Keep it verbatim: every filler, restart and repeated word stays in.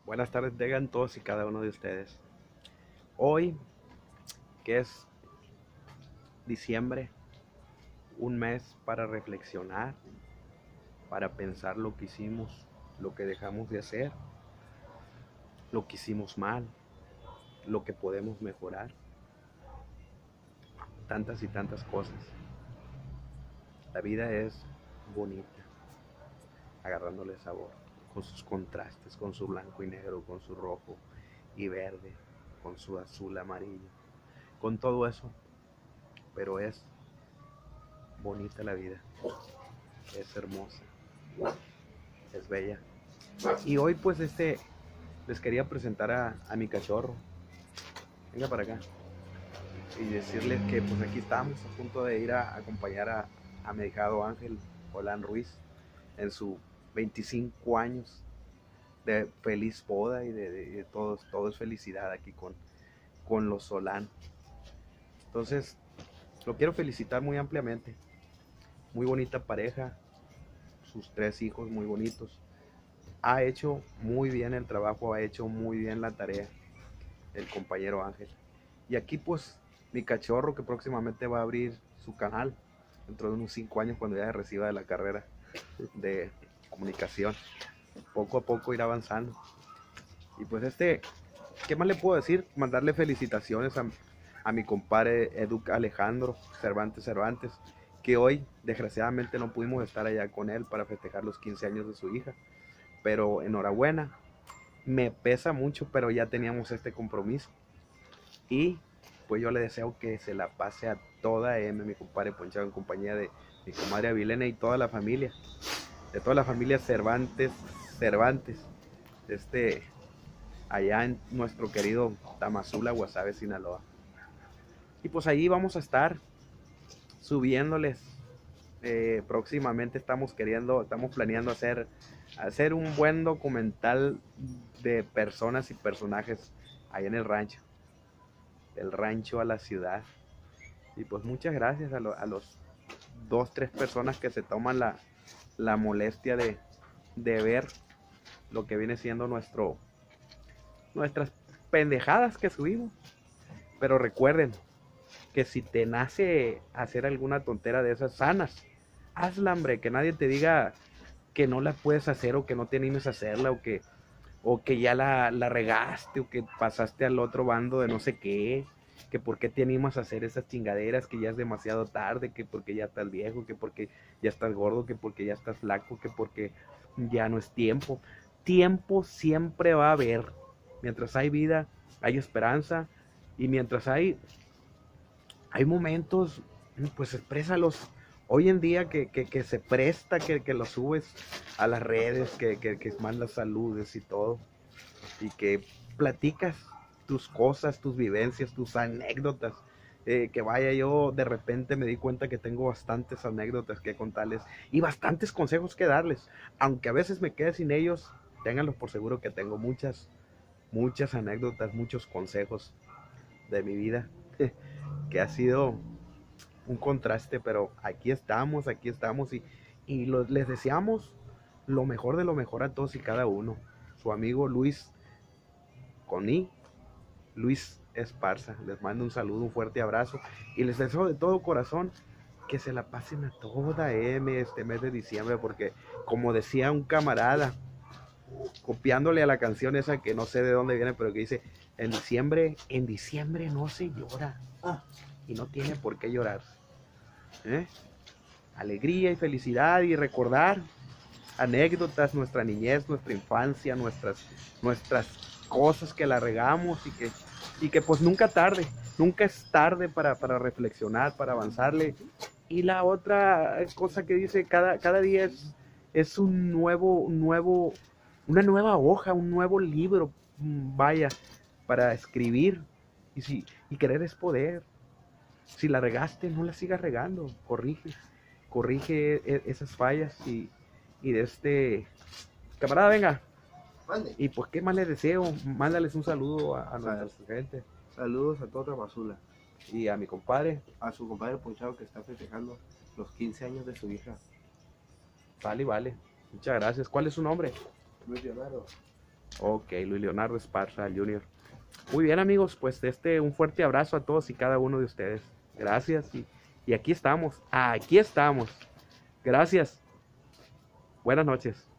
Buenas tardes, tengan todos y cada uno de ustedes. Hoy, que es diciembre, un mes para reflexionar, para pensar lo que hicimos, lo que dejamos de hacer, lo que hicimos mal, lo que podemos mejorar, tantas y tantas cosas. La vida es bonita, agarrándole sabor, con sus contrastes, con su blanco y negro, con su rojo y verde, con su azul amarillo, con todo eso, pero es bonita la vida, es hermosa, es bella. Y hoy pues este les quería presentar a, a mi cachorro. Venga para acá. Y decirles que pues aquí estamos a punto de ir a, a acompañar a, a mi hijado Ángel Olan Ruiz en su veinticinco años de feliz boda y de, de, de todo, todo es felicidad aquí con, con los Solán. Entonces lo quiero felicitar muy ampliamente. Muy bonita pareja, sus tres hijos muy bonitos. Ha hecho muy bien el trabajo, ha hecho muy bien la tarea el compañero Ángel. Y aquí pues mi cachorro que próximamente va a abrir su canal dentro de unos cinco años cuando ya reciba de la carrera de comunicación. Poco a poco ir avanzando. Y pues este, ¿qué más le puedo decir? Mandarle felicitaciones a, a mi compadre Edu Alejandro Cervantes Cervantes, que hoy desgraciadamente no pudimos estar allá con él para festejar los quince años de su hija. Pero enhorabuena, me pesa mucho, pero ya teníamos este compromiso. Y pues yo le deseo que se la pase a toda M, mi compadre Ponchado, en compañía de mi comadre Avilene y toda la familia, de toda la familia Cervantes, Cervantes, este, allá en nuestro querido Tamazula, Guasave, Sinaloa. Y pues ahí vamos a estar subiéndoles. Eh, próximamente estamos queriendo, estamos planeando hacer, hacer un buen documental de personas y personajes ahí en el rancho, del rancho a la ciudad. Y pues muchas gracias a, lo, a los dos, tres personas que se toman la, la molestia de, de ver lo que viene siendo nuestro, nuestras pendejadas que subimos. Pero recuerden que si te nace hacer alguna tontera de esas sanas, hazla, hombre, que nadie te diga que no la puedes hacer o que no te animes a hacerla o que, o que ya la, la regaste o que pasaste al otro bando de no sé qué, que por qué te animas a hacer esas chingaderas, que ya es demasiado tarde, que porque ya estás viejo, que porque ya estás gordo, que porque ya estás flaco, que porque ya no es tiempo. Tiempo siempre va a haber. Mientras hay vida, hay esperanza y mientras hay, hay momentos, pues exprésalos. Hoy en día que, que, que se presta que, que lo subes a las redes, que, que, que mandas saludes y todo, y que platicas tus cosas, tus vivencias, tus anécdotas. Eh, que vaya, yo de repente me di cuenta que tengo bastantes anécdotas que contarles y bastantes consejos que darles. Aunque a veces me quede sin ellos, ténganlos por seguro que tengo muchas, muchas anécdotas, muchos consejos de mi vida que ha sido un contraste, pero aquí estamos, aquí estamos y, y lo, les deseamos lo mejor de lo mejor a todos y cada uno. Su amigo Luis Coni, Luis Esparza, les mando un saludo, un fuerte abrazo y les deseo de todo corazón que se la pasen a toda M este mes de diciembre, porque como decía un camarada, copiándole a la canción esa que no sé de dónde viene, pero que dice, en diciembre, en diciembre no se llora, ah, y no tiene por qué llorar. ¿Eh? Alegría y felicidad y recordar anécdotas, nuestra niñez, nuestra infancia, nuestras, nuestras cosas que la regamos y que, y que pues nunca tarde, nunca es tarde para, para reflexionar, para avanzarle. Y la otra cosa que dice, cada, cada día es, es un nuevo, un nuevo, una nueva hoja, un nuevo libro, vaya, para escribir. Y, si, y querer es poder. Si la regaste, no la sigas regando, corrige, corrige esas fallas y, y de este camarada, venga. Mande. Y pues qué más les deseo, mándales un saludo a, a nuestra gente. Saludos a toda Tamazula. Y a mi compadre. A su compadre Ponchado que está festejando los quince años de su hija. Vale, vale. Muchas gracias. ¿Cuál es su nombre? Luis Leonardo. Ok, Luis Leonardo Esparza junior Muy bien, amigos, pues este, un fuerte abrazo a todos y cada uno de ustedes. Gracias y, y aquí estamos, aquí estamos. Gracias. Buenas noches.